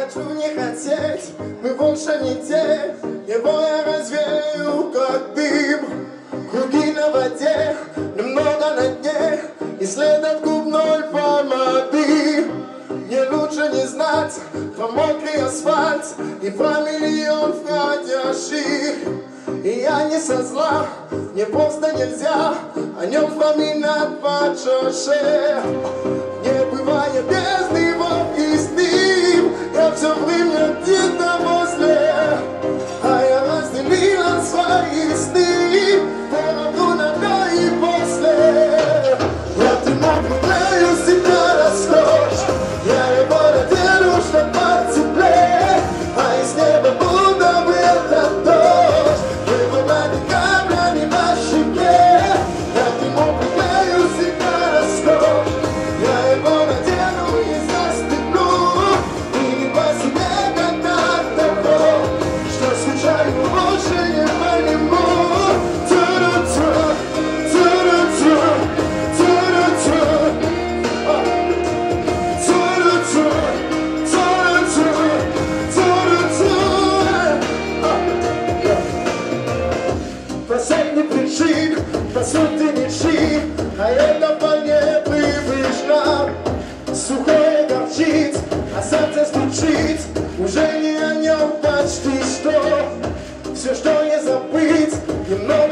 Хочу не хотеть, мы больше не те. Его я развею, как дым. Круги на воде, немного на дне. И след от губной помады. Мне лучше не знать про мокрый асфальт и про миллион входящих. И я не со зла, мне просто нельзя о нем вспоминать почаще. Не бывает без него и с ним. Я все время где-то возле, а я разделила свои сны по на до и после. Я ты могу себя расточь. Я его надену, что потеплее, а из неба будто бы этот дождь. Его над камнями на щеке. Я ты могу себя расточь. Я его надену и застегну. И не по себе как от того, что скучаю больше не по нему. Последний причин, по сути ничьи, а это вполне привычно. Сухое горчит, а сердце стучит, уже не о нем почти что. Все, что не забыть, немного